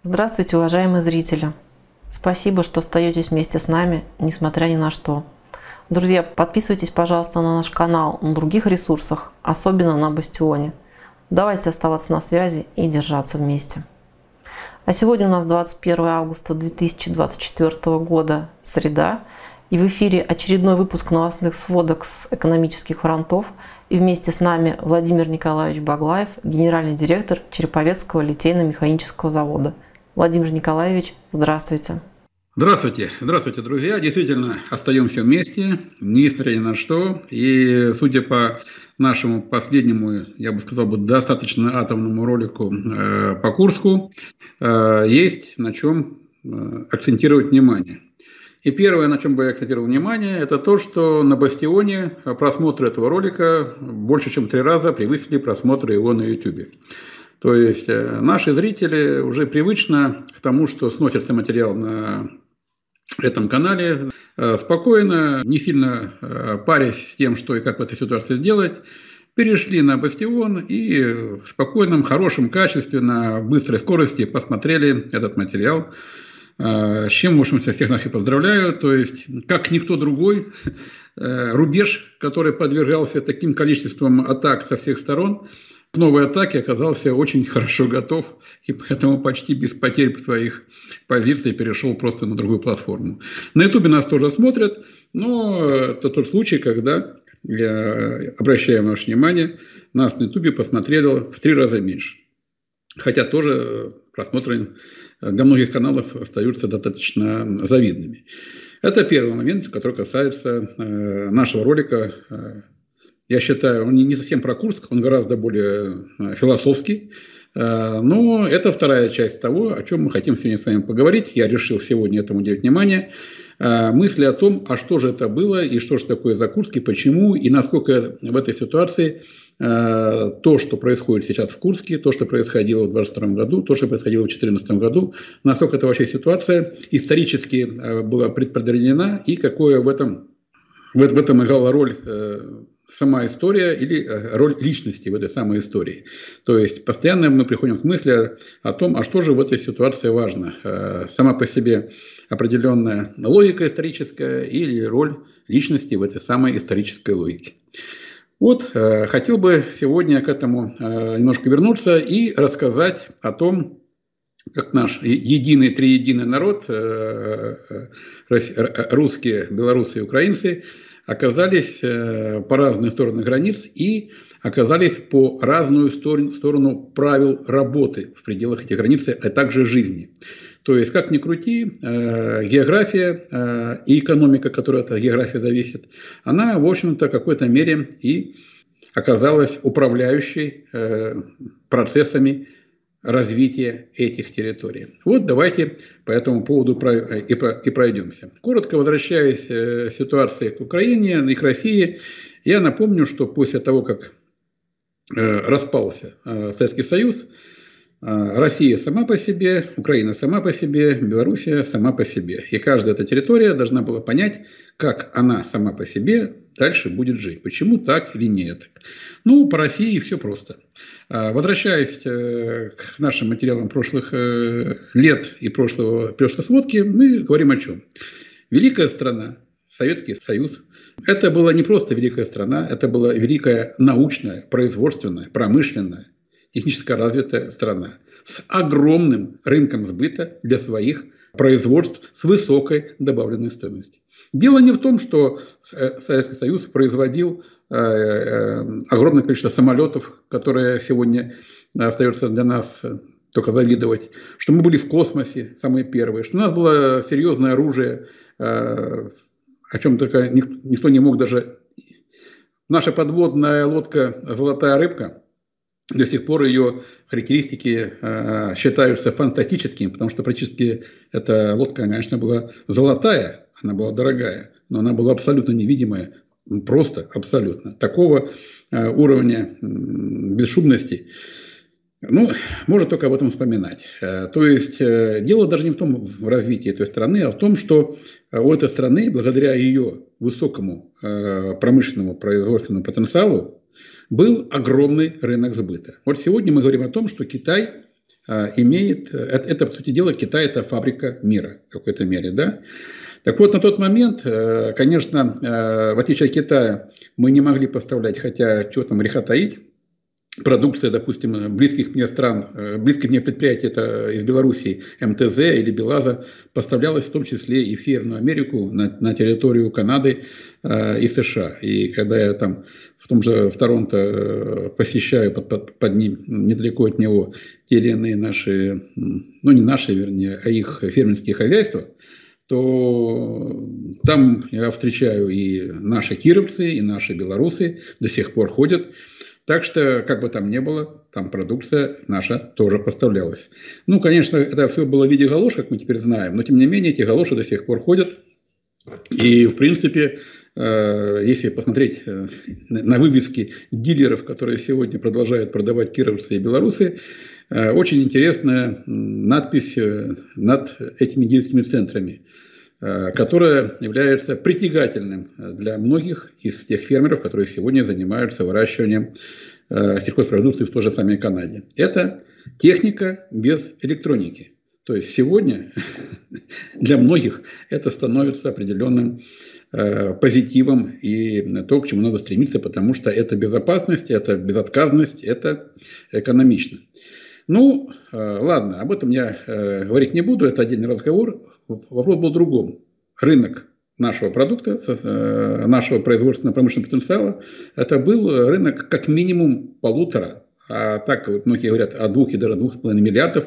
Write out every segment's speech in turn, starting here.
Здравствуйте, уважаемые зрители! Спасибо, что остаетесь вместе с нами, несмотря ни на что. Друзья, подписывайтесь, пожалуйста, на наш канал на других ресурсах, особенно на Бастионе. Давайте оставаться на связи и держаться вместе. А сегодня у нас 21 августа 2024 года, среда, и в эфире очередной выпуск новостных сводок с экономических фронтов. И вместе с нами Владимир Николаевич Баглаев, генеральный директор Череповецкого литейно-механического завода. Владимир Николаевич, здравствуйте. Здравствуйте, здравствуйте, друзья. Действительно, остаемся вместе, несмотря ни на что. И судя по нашему последнему, я бы сказал, достаточно атомному ролику по Курску, есть на чем акцентировать внимание. И первое, на чем бы я акцентировал внимание, это то, что на Бастионе просмотры этого ролика больше, чем 3 раза превысили просмотры его на YouTube. То есть наши зрители уже привычно к тому, что сносится материал на этом канале, спокойно, не сильно парясь с тем, что и как в этой ситуации сделать, перешли на Бастион и в спокойном, хорошем качестве, на быстрой скорости посмотрели этот материал. С чем, в общем, всех нас и поздравляю. То есть, как никто другой, рубеж, который подвергался таким количеством атак со всех сторон, к новой атаке оказался очень хорошо готов, и поэтому почти без потерь своих позиций перешел просто на другую платформу. На Ютубе нас тоже смотрят, но это тот случай, когда, я обращаю ваше внимание, нас на Ютубе посмотрело в 3 раза меньше. Хотя тоже просмотры для многих каналов остаются достаточно завидными. Это первый момент, который касается нашего ролика. Я считаю, он не совсем про Курск, он гораздо более философский. Но это вторая часть того, о чем мы хотим сегодня с вами поговорить. Я решил сегодня этому уделить внимание. Мысли о том, а что же это было, и что же такое за Курск, и почему, и насколько в этой ситуации то, что происходит сейчас в Курске, то, что происходило в 2022 году, то, что происходило в 2014 году, насколько эта вообще ситуация исторически была предопределена, и какое в этом играла роль сама история или роль личности в этой самой истории. То есть постоянно мы приходим к мысли о том, а что же в этой ситуации важно. Сама по себе определенная логика историческая или роль личности в этой самой исторической логике. Вот, хотел бы сегодня к этому немножко вернуться и рассказать о том, как наш триединый народ, русские, белорусы и украинцы, оказались по разные стороны границ и оказались по разную сторону правил работы в пределах этих границ, а также жизни. То есть, как ни крути, география и экономика, которая от географии зависит, она, в общем-то, в какой-то мере и оказалась управляющей процессами развития этих территорий. Вот давайте по этому поводу и пройдемся. Коротко возвращаясь к ситуации к Украине и к России, я напомню, что после того, как распался Советский Союз, Россия сама по себе, Украина сама по себе, Белоруссия сама по себе. И каждая эта территория должна была понять, как она сама по себе дальше будет жить. Почему так или нет. Ну, по России все просто. Возвращаясь к нашим материалам прошлых лет и прошлой сводки, мы говорим о чем? Великая страна, Советский Союз, это была не просто великая страна, это была великая научная, производственная, промышленная, технически развитая страна с огромным рынком сбыта для своих производств с высокой добавленной стоимостью. Дело не в том, что Советский Союз производил огромное количество самолетов, которые сегодня остается для нас только завидовать, что мы были в космосе самые первые, что у нас было серьезное оружие, о чем только никто не мог даже... Наша подводная лодка «Золотая рыбка», до сих пор ее характеристики считаются фантастическими, потому что практически эта лодка, конечно, была золотая, она была дорогая, но она была абсолютно невидимая, просто абсолютно. Такого уровня бесшумности, ну, можно только об этом вспоминать. То есть дело даже не в том в развитии этой страны, а в том, что у этой страны, благодаря ее высокому промышленному производственному потенциалу, был огромный рынок сбыта. Вот сегодня мы говорим о том, что Китай имеет, это, по сути дела, Китай – это фабрика мира в какой-то мере, да. Так вот, на тот момент, конечно, в отличие от Китая, мы не могли поставлять, хотя, что там греха таить, продукция, допустим, близких мне стран, близких мне предприятий, это из Белоруссии, МТЗ или БелАЗа, поставлялась в том числе и в Северную Америку, на территорию Канады и США. И когда я там в том же в Торонто посещаю под ним, недалеко от него, те или иные наши, ну не наши, вернее, а их фермерские хозяйства, то там я встречаю и наши кировцы, и наши белорусы до сих пор ходят. Так что, как бы там ни было, там продукция наша тоже поставлялась. Ну, конечно, это все было в виде галош, как мы теперь знаем, но тем не менее эти галоши до сих пор ходят. И, в принципе, если посмотреть на вывески дилеров, которые сегодня продолжают продавать кировцы и белорусы, очень интересная надпись над этими дилерскими центрами, которая является притягательным для многих из тех фермеров, которые сегодня занимаются выращиванием сельхозпродукции в той же самой Канаде. Это техника без электроники. То есть сегодня для многих это становится определенным позитивом и то, к чему надо стремиться, потому что это безопасность, это безотказность, это экономично. Ну, ладно, об этом я говорить не буду, это отдельный разговор. Вопрос был в другом. Рынок нашего продукта, нашего производственно-промышленного потенциала, это был рынок как минимум 1,5, а так вот многие говорят о 2 и даже 2,5 миллиардов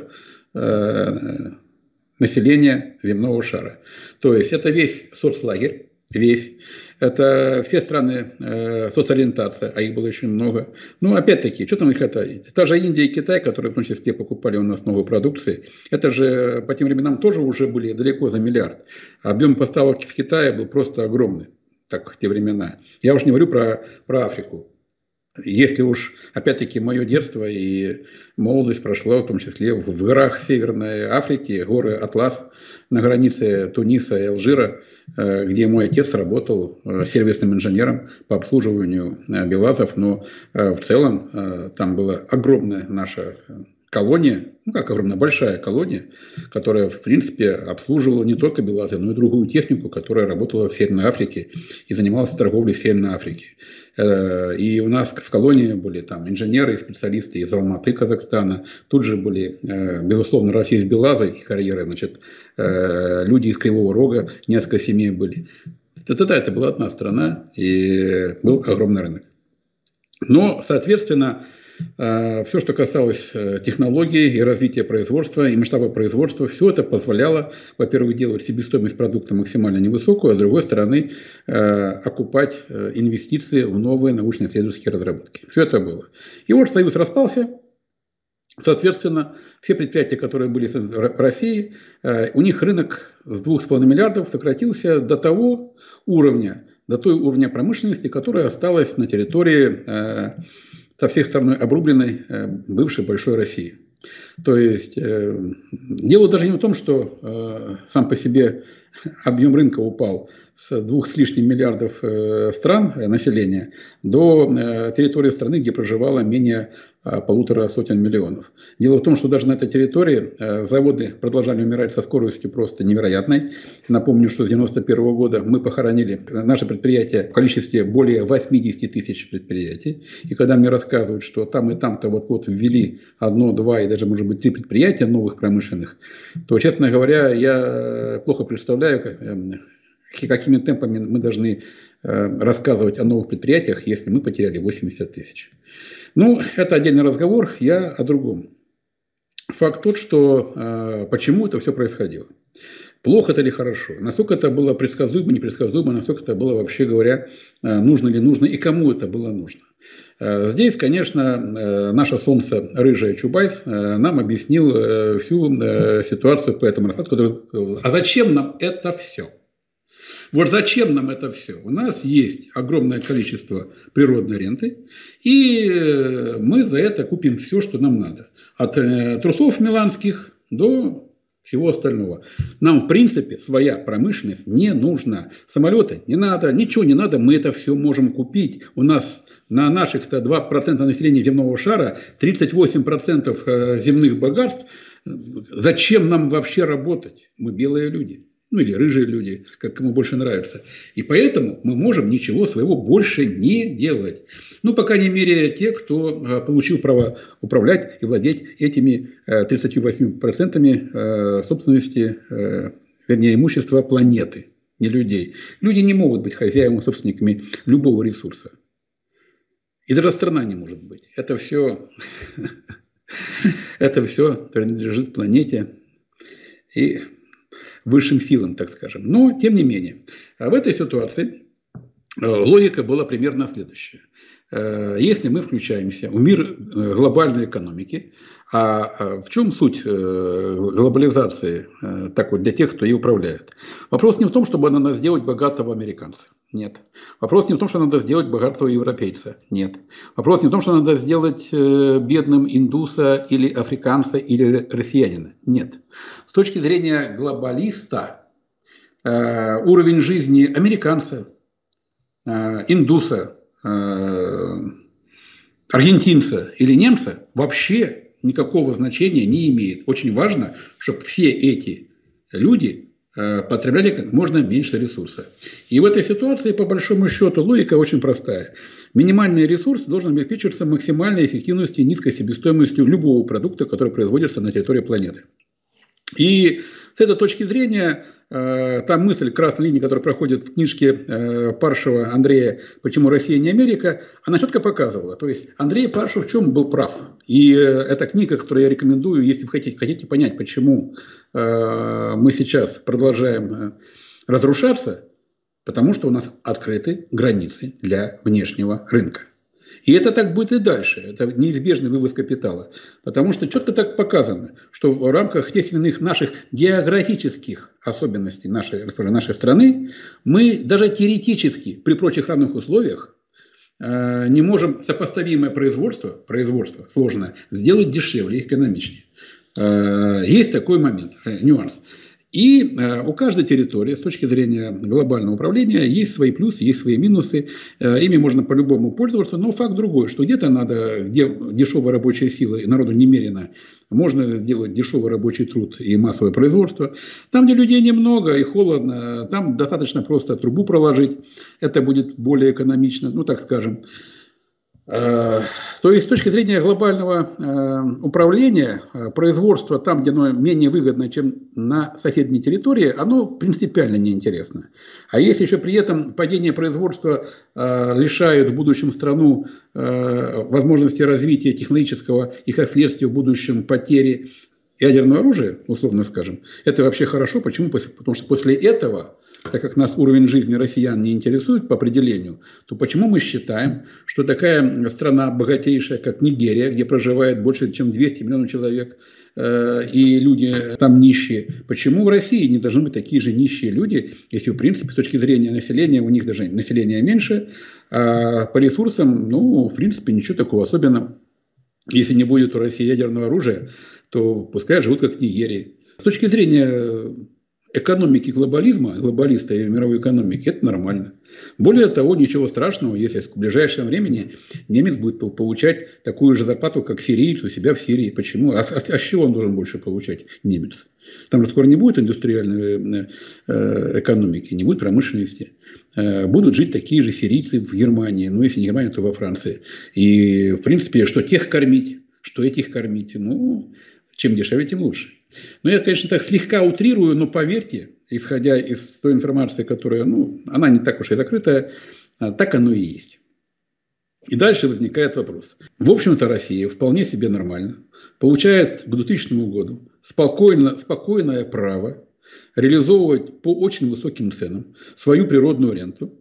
населения земного шара. То есть это весь соцлагерь, весь. Это все страны соцориентации, а их было очень много. Ну, опять-таки, что там не хватает? Та же Индия и Китай, которые в том числе покупали у нас новые продукции, это же по тем временам тоже уже были далеко за миллиард. Объем поставок в Китае был просто огромный, так в те времена. Я уж не говорю про Африку. Если уж, опять-таки, мое детство и молодость прошла, в том числе в горах Северной Африки, горы Атлас, на границе Туниса и Алжира, где мой отец работал сервисным инженером по обслуживанию БелАЗов, но в целом там была огромная наша колония, ну как огромная, большая колония, которая, в принципе, обслуживала не только БелАЗы, но и другую технику, которая работала в Северной Африке и занималась торговлей в Северной Африке. И у нас в колонии были там инженеры и специалисты из Алматы, Казахстана. Тут же были, безусловно, раз есть БелАЗы и карьеры, значит, люди из Кривого Рога, несколько семей были. Это была одна страна и был огромный рынок. Но, соответственно, все, что касалось технологий и развития производства, и масштаба производства, все это позволяло, во-первых, делать себестоимость продукта максимально невысокую, а с другой стороны, окупать инвестиции в новые научно-исследовательские разработки. Все это было. И вот Союз распался. Соответственно, все предприятия, которые были в России, у них рынок с 2,5 миллиардов сократился до того уровня, до той уровня промышленности, которая осталась на территории со всех сторон обрубленной бывшей большой России. То есть дело даже не в том, что сам по себе объем рынка упал с 2 с лишним миллиардов стран населения до территории страны, где проживало менее 1,5 миллионов. Дело в том, что даже на этой территории заводы продолжали умирать со скоростью просто невероятной. Напомню, что с 1991 года мы похоронили наше предприятие в количестве более 80 тысяч предприятий. И когда мне рассказывают, что там и там-то вот ввели 1, 2 и даже, может быть, 3 предприятия новых промышленных, то, честно говоря, я плохо представляю, какими темпами мы должны рассказывать о новых предприятиях, если мы потеряли 80 тысяч. Ну, это отдельный разговор, я о другом. Факт тот, что почему это все происходило. Плохо это или хорошо? Насколько это было предсказуемо, непредсказуемо, насколько это было, вообще говоря, нужно ли нужно и кому это было нужно. Здесь, конечно, наше солнце рыжее Чубайс нам объяснил всю ситуацию по этому раскладу. А зачем нам это все? Вот зачем нам это все? У нас есть огромное количество природной ренты, и мы за это купим все, что нам надо. От трусов миланских до всего остального. Нам, в принципе, своя промышленность не нужна. Самолеты не надо, ничего не надо, мы это все можем купить. У нас на наших-то 2% населения земного шара 38% земных богатств. Зачем нам вообще работать? Мы белые люди. Ну или рыжие люди, как кому больше нравится. И поэтому мы можем ничего своего больше не делать. Ну, по крайней мере, те, кто получил право управлять и владеть этими 38% собственности, вернее, имущества планеты, не людей. Люди не могут быть хозяевами, собственниками любого ресурса. И даже страна не может быть. Это все принадлежит планете и высшим силам, так скажем. Но, тем не менее, в этой ситуации логика была примерно следующая. Если мы включаемся в мир глобальной экономики, а в чем суть глобализации так вот, для тех, кто ее управляет? Вопрос не в том, чтобы надо сделать богатого американца. Нет. Вопрос не в том, что надо сделать богатого европейца. Нет. Вопрос не в том, что надо сделать бедным индуса или африканца или россиянина. Нет. С точки зрения глобалиста уровень жизни американца, индуса, аргентинца или немца вообще никакого значения не имеет. Очень важно, чтобы все эти люди потребляли как можно меньше ресурса. И в этой ситуации, по большому счету, логика очень простая. Минимальный ресурс должен обеспечиваться максимальной эффективностью и низкой себестоимостью любого продукта, который производится на территории планеты. И с этой точки зрения, та мысль красной линии, которая проходит в книжке Паршева Андрея «Почему Россия не Америка», она четко показывала. То есть Андрей Паршев в чем был прав. И эта книга, которую я рекомендую, если вы хотите понять, почему мы сейчас продолжаем разрушаться, потому что у нас открыты границы для внешнего рынка. И это так будет и дальше. Это неизбежный вывоз капитала. Потому что четко так показано, что в рамках тех или иных наших географических особенностей нашей страны мы даже теоретически при прочих равных условиях не можем сопоставимое производство сложное, сделать дешевле и экономичнее. Есть такой момент, нюанс. И у каждой территории с точки зрения глобального управления есть свои плюсы, есть свои минусы. Ими можно по-любому пользоваться. Но факт другой, что где-то надо, где дешевая рабочая сила и народу немерено, можно делать дешевый рабочий труд и массовое производство. Там, где людей немного и холодно, там достаточно просто трубу проложить. Это будет более экономично, ну так скажем. То есть, с точки зрения глобального управления, производство там, где оно менее выгодно, чем на соседней территории, оно принципиально неинтересно. А если еще при этом падение производства лишает в будущем страну возможности развития технологического и, как следствие, в будущем потери ядерного оружия, условно скажем, это вообще хорошо. Почему? Потому что после этого, так как нас уровень жизни россиян не интересует по определению, то почему мы считаем, что такая страна богатейшая, как Нигерия, где проживает больше, чем 200 миллионов человек, и люди там нищие, почему в России не должны быть такие же нищие люди, если, в принципе, с точки зрения населения, у них даже население меньше, а по ресурсам, ну, в принципе, ничего такого особенного. Если не будет у России ядерного оружия, то пускай живут как в Нигерии. С точки зрения экономики глобализма, глобалиста и мировой экономики, это нормально. Более того, ничего страшного, если в ближайшем времени немец будет получать такую же зарплату, как сирийец у себя в Сирии. Почему? А с чего он должен больше получать, немец? Там же скоро не будет индустриальной экономики, не будет промышленности. Будут жить такие же сирийцы в Германии, ну, если не Германия, то во Франции. И, в принципе, что тех кормить, что этих кормить, ну, чем дешевле, тем лучше. Но я, конечно, так слегка утрирую, но поверьте, исходя из той информации, которая, ну, она не так уж и закрытая, так оно и есть. И дальше возникает вопрос. В общем-то, Россия вполне себе нормально получает к 2000 году спокойное право реализовывать по очень высоким ценам свою природную ренту,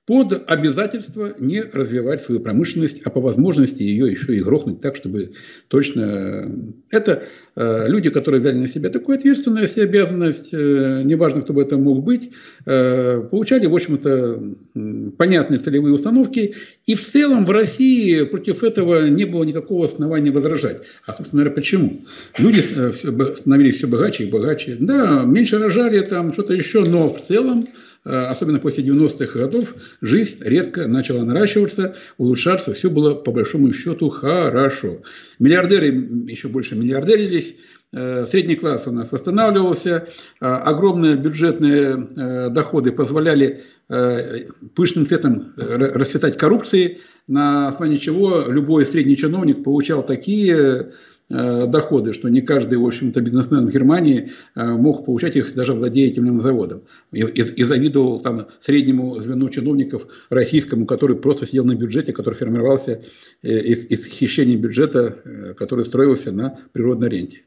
под обязательство не развивать свою промышленность, а по возможности ее еще и грохнуть так, чтобы точно... Это люди, которые взяли на себя такую ответственность и обязанность, неважно, кто бы это мог быть, получали, в общем-то, понятные целевые установки. И в целом в России против этого не было никакого основания возражать. А, собственно говоря, почему? Люди становились все богаче и богаче. Да, меньше рожали, там что-то еще, но в целом, особенно после 90-х годов, жизнь резко начала наращиваться, улучшаться. Все было, по большому счету, хорошо. Миллиардеры еще больше миллиардерились. Средний класс у нас восстанавливался. Огромные бюджетные доходы позволяли пышным цветом расцветать коррупции, на основании чего любой средний чиновник получал такие доходы, что не каждый, в общем-то, бизнесмен в Германии мог получать их, даже владея тем или иным заводом. И завидовал там среднему звену чиновников российскому, который просто сидел на бюджете, который формировался из хищения бюджета, который строился на природной ренте.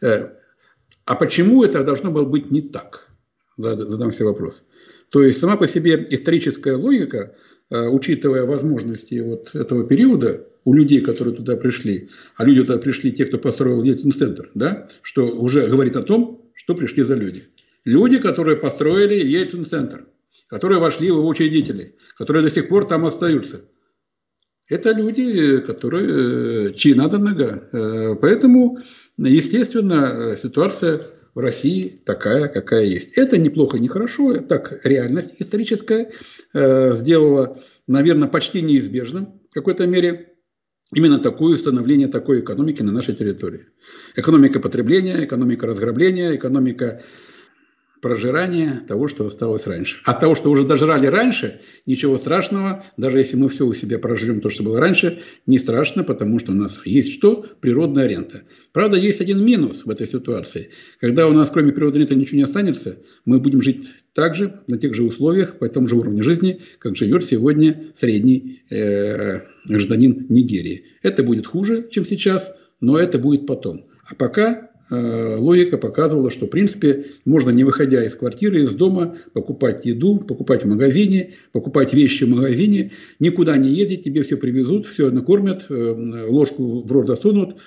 А почему это должно было быть не так? Задам себе вопрос. То есть сама по себе историческая логика, учитывая возможности вот этого периода у людей, которые туда пришли, а люди туда пришли, те, кто построил Ельцин-центр, да, что уже говорит о том, что пришли за люди. Люди, которые построили Ельцин-центр, которые вошли в его учредители, которые до сих пор там остаются. Это люди, которые, чьи надо нога. Поэтому, естественно, ситуация в России такая, какая есть. Это неплохо, не хорошо. Так реальность историческая сделала, наверное, почти неизбежным в какой-то мере именно такое становление такой экономики на нашей территории. Экономика потребления, экономика разграбления, экономика прожирания того, что осталось раньше. От того, что уже дожрали раньше, ничего страшного, даже если мы все у себя прожрем то, что было раньше, не страшно, потому что у нас есть что? Природная рента. Правда, есть один минус в этой ситуации. Когда у нас кроме природной ренты ничего не останется, мы будем жить так же, на тех же условиях, по тому же уровню жизни, как живет сегодня средний гражданин Нигерии. Это будет хуже, чем сейчас, но это будет потом. А пока логика показывала, что в принципе можно, не выходя из квартиры, из дома, покупать еду, покупать в магазине, покупать вещи в магазине, никуда не ездить, тебе все привезут, все накормят, ложку в рот засунут.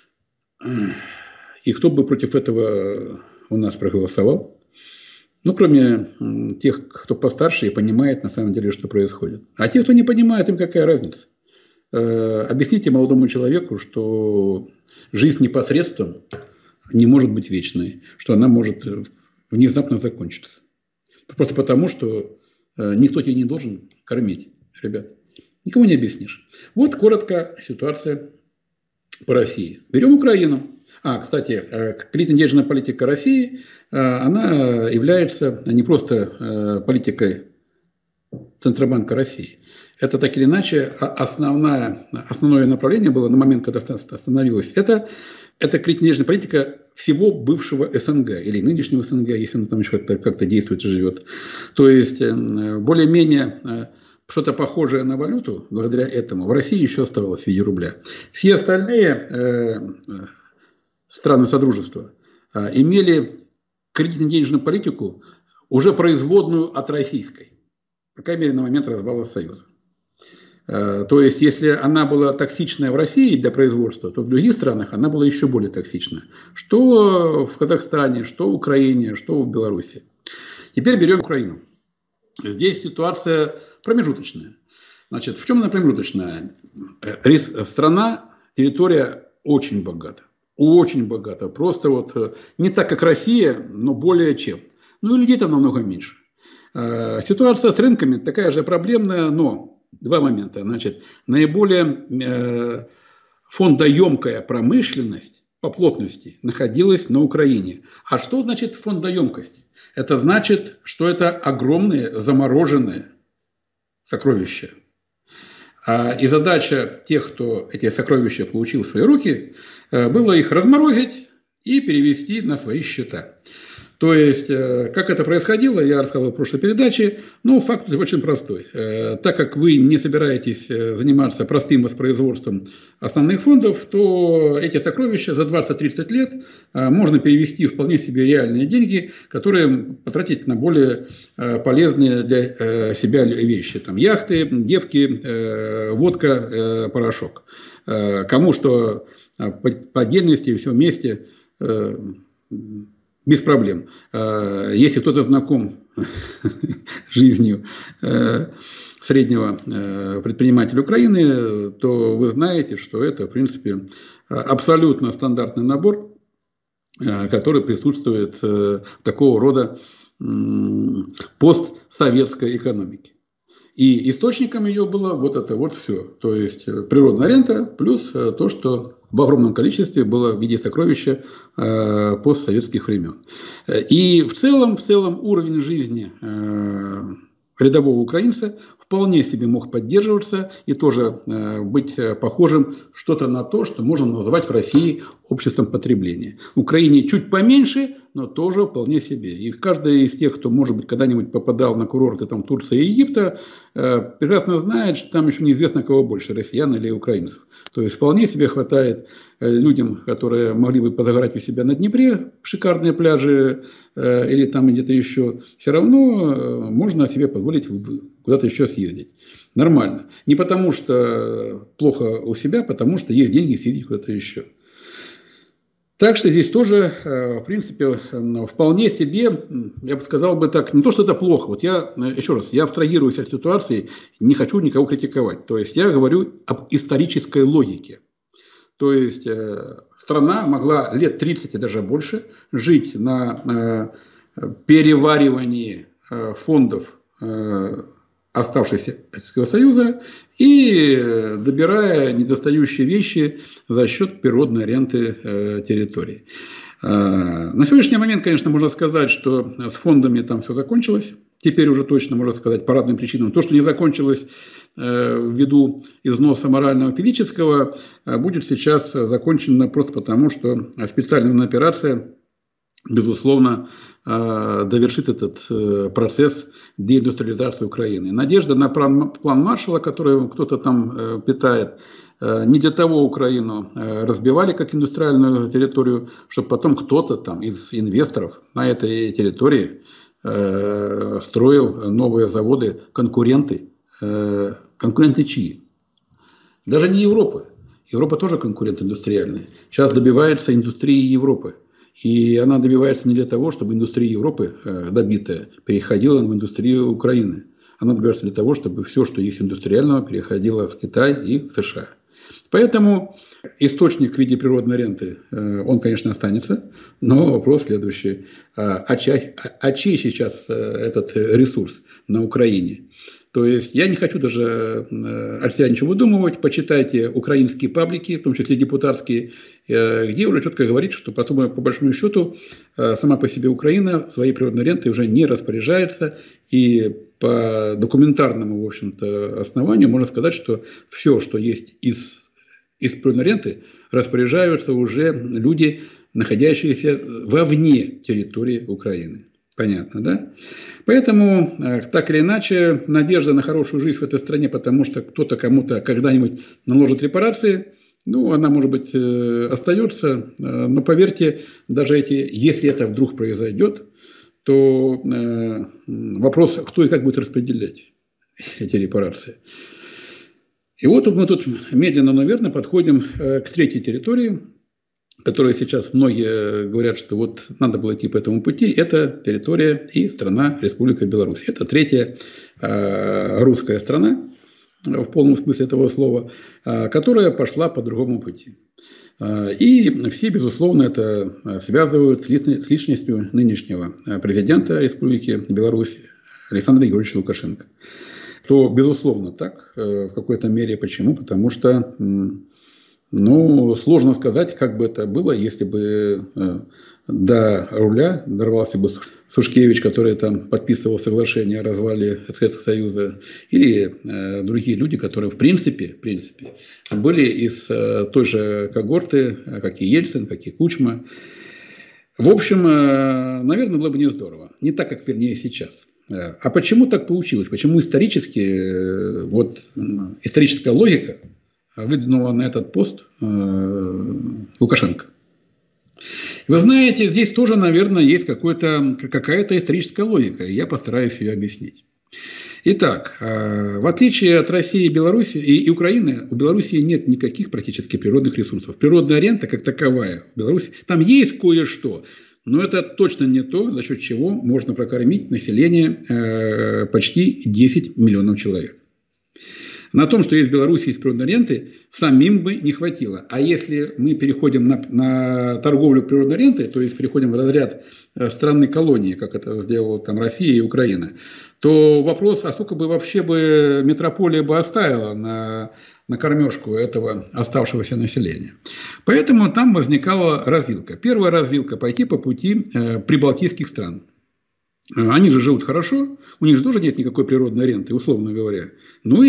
И кто бы против этого у нас проголосовал? Ну, кроме тех, кто постарше и понимает на самом деле, что происходит. А те, кто не понимает, им какая разница? Объясните молодому человеку, что жизнь непосредством не может быть вечной, что она может внезапно закончиться. Просто потому, что никто тебя не должен кормить, ребят. Никому не объяснишь. Вот коротко ситуация по России. Берем Украину. Кстати, кредитно-денежная политика России, она является не просто политикой Центробанка России. Это так или иначе основное направление было на момент, когда остановилось. Это кредитно-денежная политика всего бывшего СНГ или нынешнего СНГ, если он там еще как-то действует и живет. То есть более-менее что-то похожее на валюту благодаря этому в России еще оставалось в виде рубля. Все остальные страны Содружества имели кредитно-денежную политику уже производную от российской. По крайней мере, на момент развала Союза. То есть, если она была токсичная в России для производства, то в других странах она была еще более токсична. Что в Казахстане, что в Украине, что в Беларуси. Теперь берем Украину. Здесь ситуация промежуточная. Значит, в чем она промежуточная? Страна, территория очень богата. Очень богата. Просто вот не так, как Россия, но более чем. Ну и людей там намного меньше. Ситуация с рынками такая же проблемная, но два момента. Значит, наиболее фондоемкая промышленность по плотности находилась на Украине. А что значит фондоемкость? Это значит, что это огромные замороженные сокровища. И задача тех, кто эти сокровища получил в свои руки, было их разморозить и перевести на свои счета. То есть, как это происходило, я рассказывал в прошлой передаче, но факт очень простой. Так как вы не собираетесь заниматься простым воспроизводством основных фондов, то эти сокровища за 20-30 лет можно перевести в вполне себе реальные деньги, которые потратить на более полезные для себя вещи. Там яхты, девки, водка, порошок. Кому что по отдельности и все вместе без проблем. Если кто-то знаком жизнью среднего предпринимателя Украины, то вы знаете, что это, в принципе, абсолютно стандартный набор, который присутствует в такого рода постсоветской экономике. И источником ее было вот это вот все. То есть природная рента плюс то, что в огромном количестве было в виде сокровища постсоветских времен. И в целом уровень жизни рядового украинца вполне себе мог поддерживаться и тоже быть похожим что-то на то, что можно назвать в России обществом потребления. В Украине чуть поменьше, но тоже вполне себе. И каждый из тех, кто, может быть, когда-нибудь попадал на курорты там, Турции и Египта, прекрасно знает, что там еще неизвестно кого больше, россиян или украинцев. То есть вполне себе хватает людям, которые могли бы позагорать у себя на Днепре, шикарные пляжи или там где-то еще, все равно можно себе позволить куда-то еще съездить. Нормально. Не потому что плохо у себя, потому что есть деньги съездить куда-то еще. Так что здесь тоже, в принципе, вполне себе, я бы сказал бы так, не то, что это плохо. Вот я, еще раз, я абстрагируюсь от ситуации, не хочу никого критиковать. То есть я говорю об исторической логике. То есть страна могла лет 30 и даже больше жить на переваривании фондов оставшегося Советского Союза и добирая недостающие вещи за счет природной ренты территории. На сегодняшний момент, конечно, можно сказать, что с фондами там все закончилось. Теперь уже точно можно сказать по разным причинам. То, что не закончилось ввиду износа морального и физического, будет сейчас закончено просто потому, что специальная операция, безусловно, довершит этот процесс деиндустриализации Украины. Надежда на план Маршалла, который кто-то там питает, не для того Украину разбивали как индустриальную территорию, чтобы потом кто-то там из инвесторов на этой территории строил новые заводы, конкуренты. Конкуренты чьи? Даже не Европы. Европа тоже конкурент индустриальный. Сейчас добивается индустрии Европы. И она добивается не для того, чтобы индустрия Европы, добитая, переходила в индустрию Украины. Она добивается для того, чтобы все, что есть индустриального, переходило в Китай и в США. Поэтому источник в виде природной ренты, он, конечно, останется. Но вопрос следующий. А чей сейчас этот ресурс на Украине? То есть я не хочу даже от себя ничего выдумывать. Почитайте украинские паблики, в том числе депутатские, где уже четко говорит, что потом, по большому счету, сама по себе Украина своей природной рентой уже не распоряжается. И по документарному, в общем-то, основанию можно сказать, что все, что есть из природной ренты, распоряжаются уже люди, находящиеся вовне территории Украины. Понятно, да? Поэтому, так или иначе, надежда на хорошую жизнь в этой стране, потому что кто-то кому-то когда-нибудь наложит репарации, ну, она, может быть, остается. Но поверьте, даже если это вдруг произойдет, то вопрос, кто и как будет распределять эти репарации. И вот мы тут медленно, но верно подходим к третьей территории, которые сейчас многие говорят, что вот надо было идти по этому пути, это территория и страна Республика Беларусь. Это третья русская страна, в полном смысле этого слова, которая пошла по другому пути. И все, безусловно, это связывают с личностью нынешнего президента Республики Беларусь Александра Григорьевича Лукашенко. То, безусловно, так, в какой-то мере. Почему? Потому что сложно сказать, как бы это было, если бы до руля дорвался бы Сушкевич, который там подписывал соглашение о развале Советского Союза, или другие люди, которые в принципе были из той же когорты, как и Ельцин, как и Кучма. В общем, наверное, было бы не здорово. Не так, как, вернее, сейчас. А почему так получилось? Почему исторически, вот историческая логика выдвинула на этот пост Лукашенко? Вы знаете, здесь тоже, наверное, есть какая-то историческая логика, и я постараюсь ее объяснить. Итак, в отличие от России и Беларуси и Украины, у Белоруссии нет никаких практически природных ресурсов. Природная рента, как таковая, в Беларуси, там есть кое-что, но это точно не то, за счет чего можно прокормить население почти 10 миллионов человек. На том, что есть в Беларуси из природной ренты, самим бы не хватило. А если мы переходим на торговлю природной рентой, то есть переходим в разряд страны-колонии, как это сделала там Россия и Украина, то вопрос, а сколько бы вообще бы метрополия бы оставила на кормежку этого оставшегося населения. Поэтому там возникала развилка. Первая развилка – пойти по пути прибалтийских стран. Они же живут хорошо, у них же тоже нет никакой природной ренты, условно говоря. Ну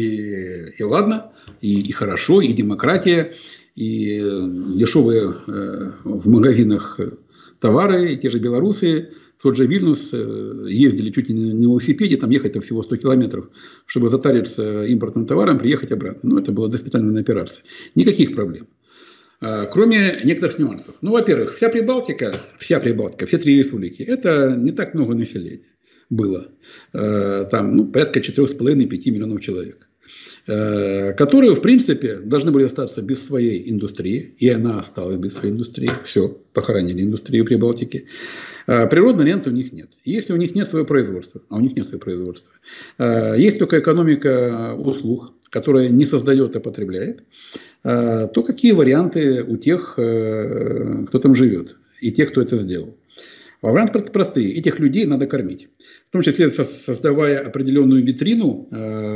и ладно, и хорошо, и демократия, и дешевые в магазинах товары, и те же белорусы, в тот же Вильнюс ездили чуть ли не на велосипеде, там ехать-то всего 100 километров, чтобы затариться импортным товаром, приехать обратно. Ну, это была госпитальная операция. Никаких проблем. Кроме некоторых нюансов. Ну, во-первых, вся Прибалтика, все 3 республики, это не так много населения было. Там порядка 4,5-5 миллионов человек. Которые, в принципе, должны были остаться без своей индустрии. И она осталась без своей индустрии. Все, похоронили индустрию Прибалтики. Природной ренты у них нет. Если у них нет своего производства, а у них нет своего производства, есть только экономика услуг, которая не создает, а потребляет, то какие варианты у тех, кто там живет, и тех, кто это сделал? Варианты простые. Этих людей надо кормить. В том числе создавая определенную витрину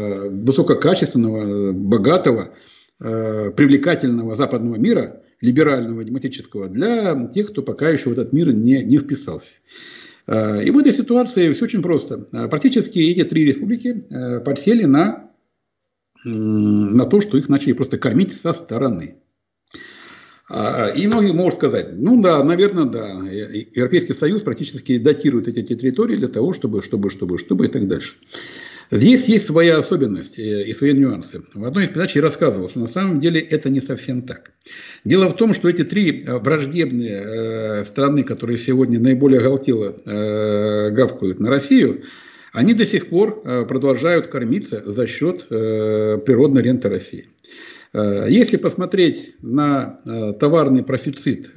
высококачественного, богатого, привлекательного западного мира, либерального, демократического, для тех, кто пока еще в этот мир не вписался. И в этой ситуации все очень просто. Практически эти 3 республики подсели на то, что их начали просто кормить со стороны. И многие могут сказать, ну да, наверное, да. Европейский Союз практически датирует эти территории для того, чтобы и так дальше. Здесь есть своя особенность и свои нюансы. В одной из передач я рассказывал, что на самом деле это не совсем так. Дело в том, что эти 3 враждебные страны, которые сегодня наиболее оголтело гавкают на Россию, они до сих пор продолжают кормиться за счет природной ренты России. Если посмотреть на товарный профицит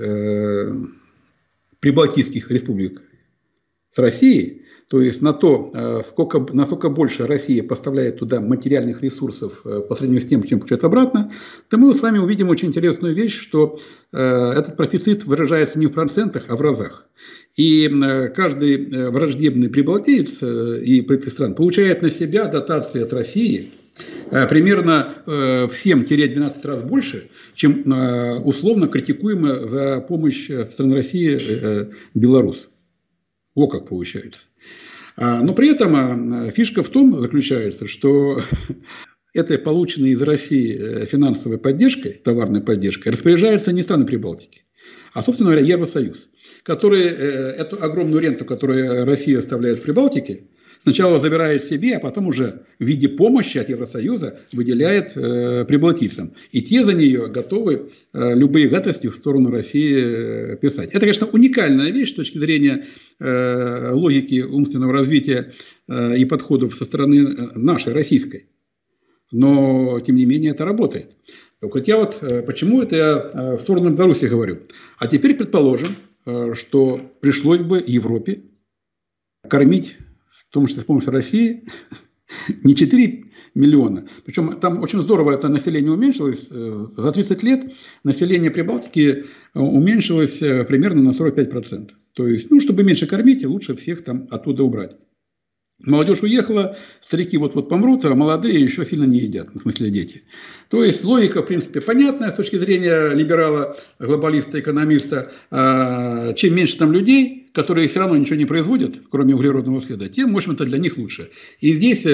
прибалтийских республик с Россией, то есть на то, насколько больше Россия поставляет туда материальных ресурсов по сравнению с тем, чем получает обратно, то мы с вами увидим очень интересную вещь, что этот профицит выражается не в процентах, а в разах. И каждый враждебный прибалтиец и правительство стран получает на себя дотации от России примерно в 7-12 раз больше, чем условно критикуемо за помощь со стороны России Беларусь. Вот как получается. Но при этом фишка в том заключается, что этой полученной из России финансовой поддержкой, товарной поддержкой, распоряжаются не страны Прибалтики, а, собственно говоря, Евросоюз, который эту огромную ренту, которую Россия оставляет в Прибалтике, сначала забирает себе, а потом уже в виде помощи от Евросоюза выделяет прибалтийцам. И те за нее готовы любые гадости в сторону России писать. Это, конечно, уникальная вещь с точки зрения логики умственного развития и подходов со стороны нашей, российской. Но, тем не менее, это работает. Только почему это я в сторону Беларуси говорю? А теперь предположим, что пришлось бы Европе кормить, в том числе с помощью России, не 4 миллиона. Причем там очень здорово это население уменьшилось. За 30 лет население Прибалтики уменьшилось примерно на 45%. То есть, чтобы меньше кормить, лучше всех там оттуда убрать. Молодежь уехала, старики вот помрут, а молодые еще сильно не едят, в смысле дети. То есть логика, в принципе, понятная с точки зрения либерала, глобалиста, экономиста. Чем меньше там людей, которые все равно ничего не производят, кроме углеродного следа, тем, в общем-то, для них лучше. И здесь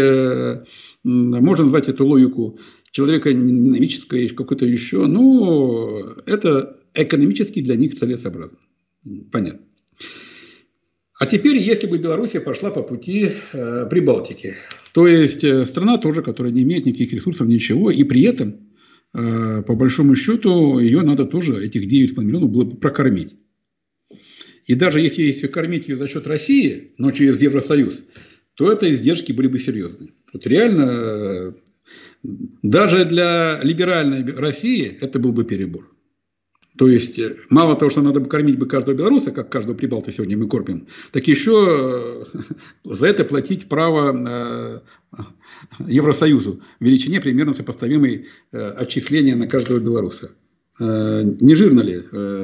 можно назвать эту логику человека динамической, какой-то еще, но это экономически для них целесообразно. Понятно. А теперь, если бы Белоруссия пошла по пути Прибалтики, то есть страна тоже, которая не имеет никаких ресурсов, ничего, и при этом, по большому счету, ее надо тоже, этих 9,5 миллионов, было бы прокормить. И даже если кормить ее за счет России, но через Евросоюз, то это издержки были бы серьезные. Вот реально, даже для либеральной России это был бы перебор. То есть, мало того, что надо бы кормить бы каждого белоруса, как каждого прибалта сегодня мы кормим, так еще за это платить право Евросоюзу в величине примерно сопоставимой отчисления на каждого белоруса. Не жирно ли?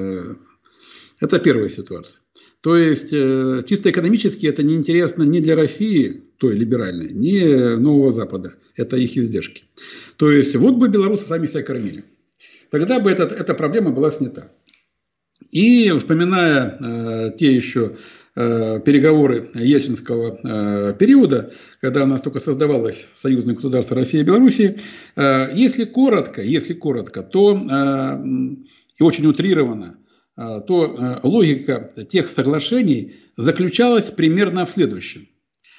Это первая ситуация. То есть, чисто экономически это неинтересно ни для России, той либеральной, ни Нового Запада. Это их издержки. То есть, вот бы белорусы сами себя кормили. Тогда бы эта проблема была снята. И вспоминая те еще переговоры ельцинского периода, когда у нас только создавалось союзное государство России и Белоруссии, если коротко, то и очень утрированно, то логика тех соглашений заключалась примерно в следующем.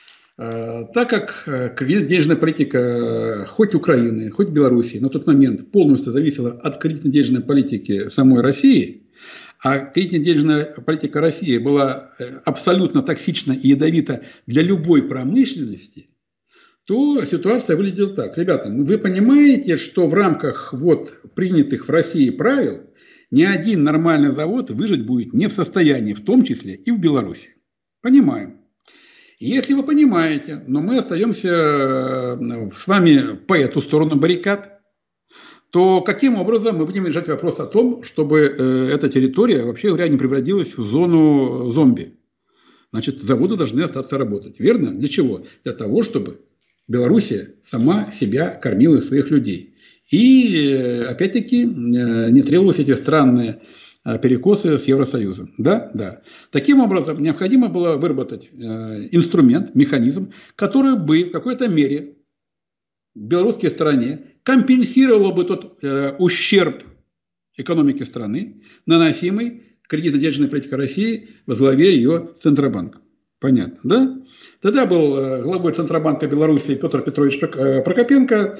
Так как кредитно-денежная политика хоть Украины, хоть Белоруссии на тот момент полностью зависела от кредитно-денежной политики самой России, а кредитно-денежная политика России была абсолютно токсична и ядовита для любой промышленности, то ситуация выглядела так. Ребята, вы понимаете, что в рамках вот принятых в России правил ни один нормальный завод выжить будет не в состоянии, в том числе и в Беларуси. Понимаем. Если вы понимаете, но мы остаемся с вами по эту сторону баррикад, то каким образом мы будем решать вопрос о том, чтобы эта территория вообще говоря не превратилась в зону зомби? Значит, заводы должны остаться работать. Верно? Для чего? Для того, чтобы Белоруссия сама себя кормила своих людей. И опять-таки не требовалось эти странные перекосы с Евросоюзом. Да? Да. Таким образом, необходимо было выработать инструмент, механизм, который бы в какой-то мере белорусской стороне компенсировал бы тот ущерб экономики страны, наносимый кредитно-денежной политикой России во главе ее Центробанка. Понятно, да? Тогда был главой Центробанка Беларуси Петр Петрович Прокопенко,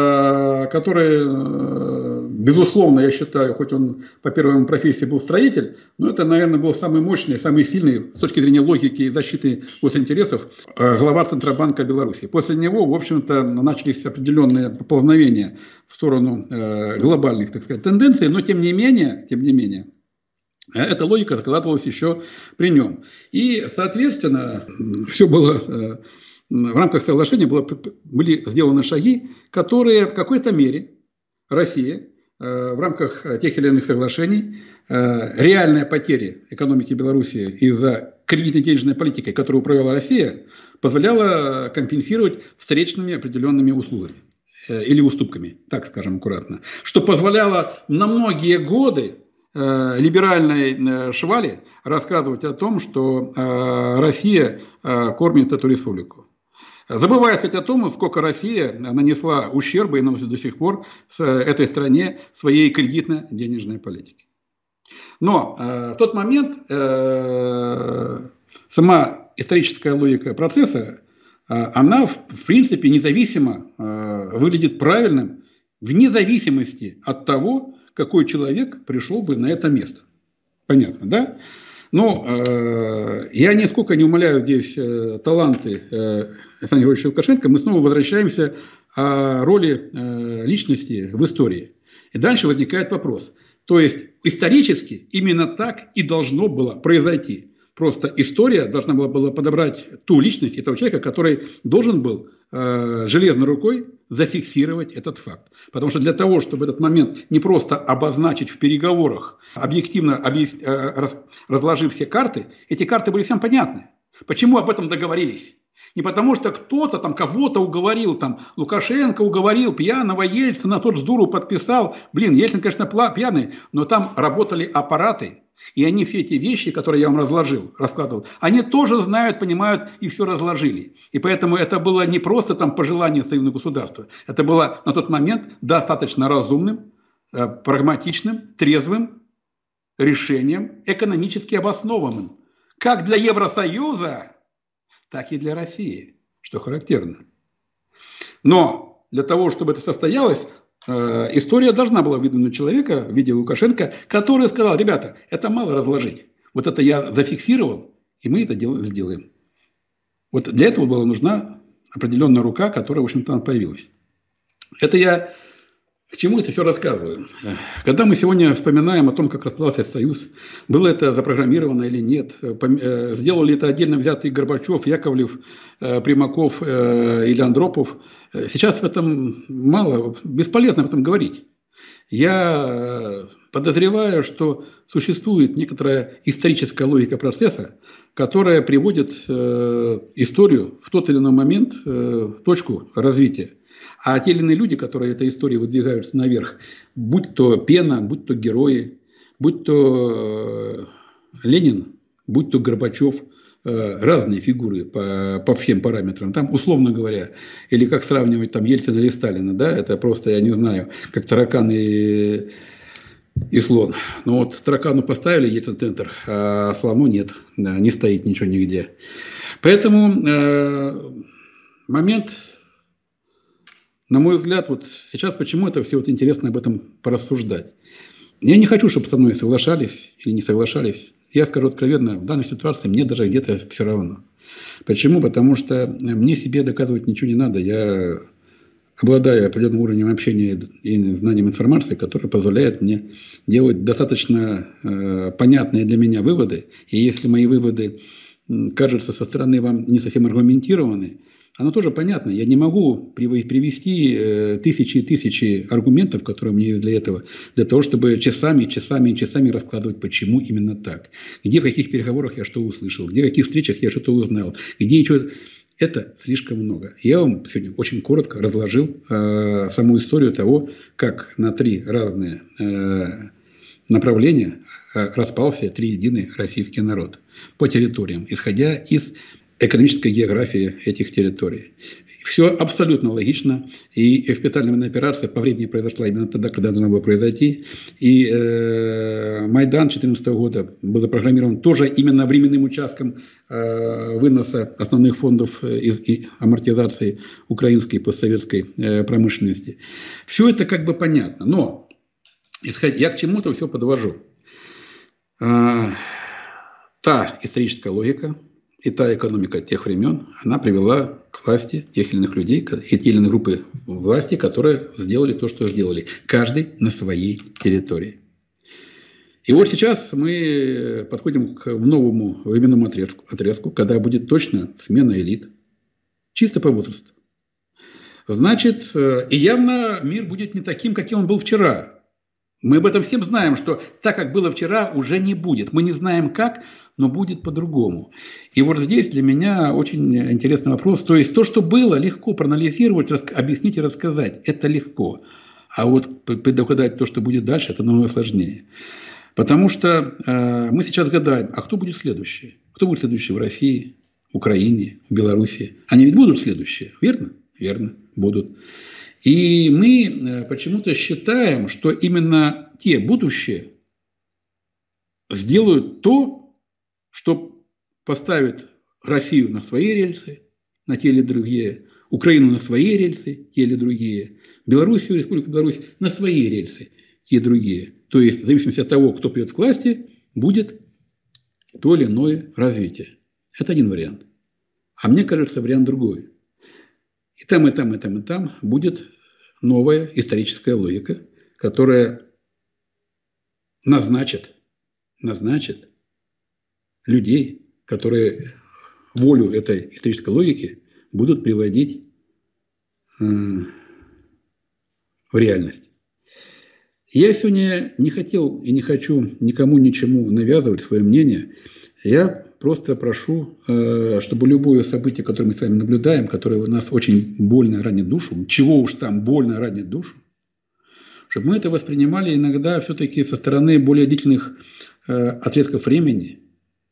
который, безусловно, я считаю, хоть он по первой профессии был строитель, но это, наверное, был самый мощный, самый сильный с точки зрения логики и защиты госинтересов глава Центробанка Беларуси. После него, в общем-то, начались определенные поползновения в сторону глобальных, так сказать, тенденций, но тем не менее, эта логика закладывалась еще при нем. И, соответственно, все было в рамках соглашения, были сделаны шаги, которые в какой-то мере Россия в рамках тех или иных соглашений, реальные потери экономики Беларуси из-за кредитно-денежной политики, которую провела Россия, позволяла компенсировать встречными определенными услугами или уступками, так скажем аккуратно, что позволяло на многие годы либеральной швали рассказывать о том, что Россия кормит эту республику. Забывая сказать о том, сколько Россия нанесла ущерба и наносит до сих пор с этой стране своей кредитно-денежной политики. Но в тот момент сама историческая логика процесса, она в принципе независимо выглядит правильным, вне зависимости от того, какой человек пришел бы на это место. Понятно, да? Но я нисколько не умаляю здесь таланты Александра Григорьевича Лукашенко. Мы снова возвращаемся о роли личности в истории. И дальше возникает вопрос. То есть исторически именно так и должно было произойти. Просто история должна была подобрать ту личность этого человека, который должен был железной рукой зафиксировать этот факт. Потому что для того, чтобы этот момент не просто обозначить в переговорах, объективно разложив все карты, эти карты были всем понятны. Почему об этом договорились? Не потому, что кто-то там кого-то уговорил, там Лукашенко уговорил пьяного Ельцина, тот с дуру подписал. Блин, Ельцин, конечно, пьяный, но там работали аппараты. И они все эти вещи, которые я вам раскладывал, они тоже знают, понимают и все разложили. И поэтому это было не просто там пожелание союзного государства. Это было на тот момент достаточно разумным, прагматичным, трезвым решением экономически обоснованным. Как для Евросоюза, так и для России, что характерно. Но для того, чтобы это состоялось, история должна была выдвинуть человека в виде Лукашенко, который сказал: ребята, это мало разложить. Вот это я зафиксировал, и мы это сделаем. Вот для этого была нужна определенная рука, которая, в общем-то, появилась. Это я к чему это все рассказываю? Когда мы сегодня вспоминаем о том, как распался Союз, было это запрограммировано или нет, сделали это отдельно взятые Горбачев, Яковлев, Примаков или Андропов, сейчас в этом мало, бесполезно об этом говорить. Я подозреваю, что существует некоторая историческая логика процесса, которая приводит историю в тот или иной момент в точку развития. А те или иные люди, которые этой историей выдвигаются наверх, будь то Пена, будь то герои, будь то Ленин, будь то Горбачев, разные фигуры по всем параметрам. Там, условно говоря, или как сравнивать там Ельцина или Сталина, да, это просто, я не знаю, как таракан и слон. Но вот таракану поставили Ельцин-центр, а слону нет, не стоит ничего нигде. Поэтому момент... На мой взгляд, вот сейчас почему это все вот интересно об этом порассуждать. Я не хочу, чтобы со мной соглашались или не соглашались. Я скажу откровенно, в данной ситуации мне даже где-то все равно. Почему? Потому что мне себе доказывать ничего не надо. Я обладаю определенным уровнем общения и знанием информации, который позволяет мне делать достаточно понятные для меня выводы. И если мои выводы кажутся со стороны вам не совсем аргументированы, оно тоже понятно. Я не могу привести тысячи и тысячи аргументов, которые у меня есть для того, чтобы часами раскладывать, почему именно так. Где, в каких переговорах я что услышал, где, в каких встречах я что-то узнал, где и что. Это слишком много. Я вам сегодня очень коротко разложил саму историю того, как на три разные направления распался триединый российский народ по территориям, исходя из экономической географии этих территорий. Все абсолютно логично. И специальная военная операция по времени произошла именно тогда, когда должна была произойти. И Майдан 2014 года был запрограммирован тоже именно временным участком выноса основных фондов из амортизации украинской постсоветской промышленности. Все это как бы понятно. Но я к чему-то все подвожу. Та историческая логика и та экономика тех времен, она привела к власти тех или иных людей и те или иные группы власти, которые сделали то, что сделали. Каждый на своей территории. И вот сейчас мы подходим к новому временному отрезку, когда будет точно смена элит. Чисто по возрасту. Значит, и явно мир будет не таким, каким он был вчера. Мы об этом всем знаем, что так, как было вчера, уже не будет. Мы не знаем как, но будет по-другому. И вот здесь для меня очень интересный вопрос. То есть то, что было, легко проанализировать, объяснить и рассказать. Это легко. А вот предугадать то, что будет дальше, это намного сложнее. Потому что мы сейчас гадаем, а кто будет следующий? Кто будет следующий в России, в Украине, в Беларуси? Они ведь будут следующие, верно? Верно, будут. И мы почему-то считаем, что именно те будущие сделают то, что поставит Россию на свои рельсы, на те или другие, Украину на свои рельсы, те или другие, Белоруссию, Республику Беларусь на свои рельсы, те и другие. То есть, в зависимости от того, кто придет к власти, будет то или иное развитие. Это один вариант. А мне кажется, вариант другой. И там, и там, и там, и там будет новая историческая логика, которая назначит людей, которые волю этой исторической логики будут приводить в реальность. Я сегодня не хотел и не хочу никому ничему навязывать свое мнение. Я просто прошу, чтобы любое событие, которое мы с вами наблюдаем, которое у нас очень больно ранит душу, чего уж там больно ранит душу, чтобы мы это воспринимали иногда все-таки со стороны более длительных отрезков времени.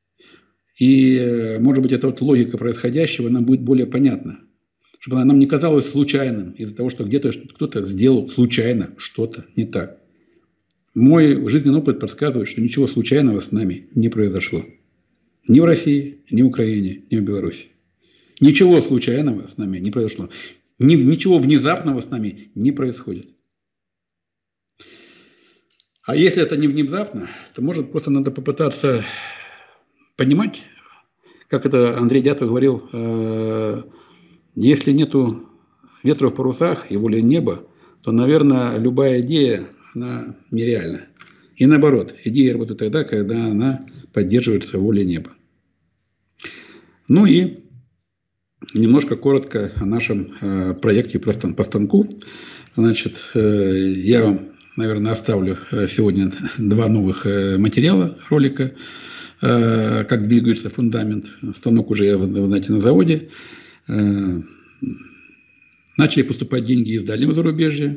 И, может быть, эта вот логика происходящего нам будет более понятна. Чтобы она нам не казалась случайным из-за того, что где-то кто-то сделал случайно что-то не так. Мой жизненный опыт подсказывает, что ничего случайного с нами не произошло. Ни в России, ни в Украине, ни в Беларуси. Ничего случайного с нами не произошло. Ничего внезапного с нами не происходит. А если это не внезапно, то, может, просто надо попытаться понимать, как это Андрей Дятов говорил, если нету ветра в парусах и воли неба, то, наверное, любая идея, она нереальна. И наоборот, идея работает тогда, когда она поддерживается волей неба. Ну и немножко коротко о нашем проекте по станку. Значит, я вам, наверное, оставлю сегодня 2 новых материала, ролика, как двигается фундамент. Станок уже, вы знаете, на заводе. Начали поступать деньги из дальнего зарубежья.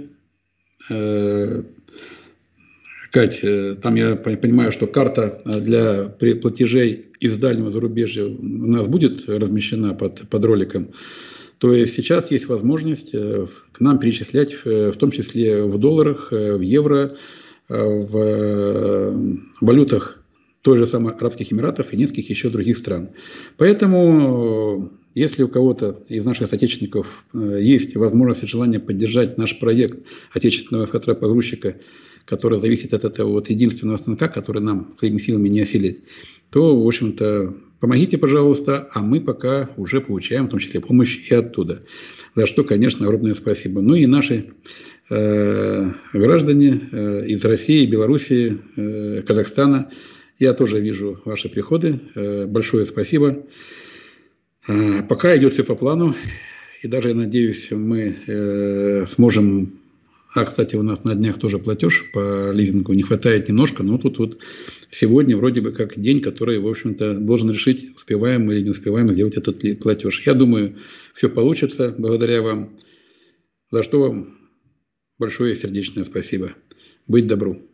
Кать, там я понимаю, что карта для платежей из дальнего зарубежья у нас будет размещена под роликом. То есть сейчас есть возможность к нам перечислять, в том числе в долларах, в евро, в валютах той же самой Арабских Эмиратов и нескольких еще других стран. Поэтому, если у кого-то из наших соотечественников есть возможность и желание поддержать наш проект отечественного эскадрона-погрузчика, который зависит от этого вот единственного станка, который нам своими силами не осилить, то, в общем-то, помогите, пожалуйста, а мы пока уже получаем, в том числе, помощь и оттуда. За что, конечно, огромное спасибо. Ну и наши граждане из России, Белоруссии, Казахстана, я тоже вижу ваши приходы. Большое спасибо. Пока идет все по плану. И даже, я надеюсь, мы сможем... кстати, у нас на днях тоже платеж по лизингу не хватает немножко, но тут вот сегодня вроде бы как день, который, в общем-то, должен решить, успеваем мы или не успеваем сделать этот платеж. Я думаю, все получится благодаря вам, за что вам большое сердечное спасибо. Быть добру.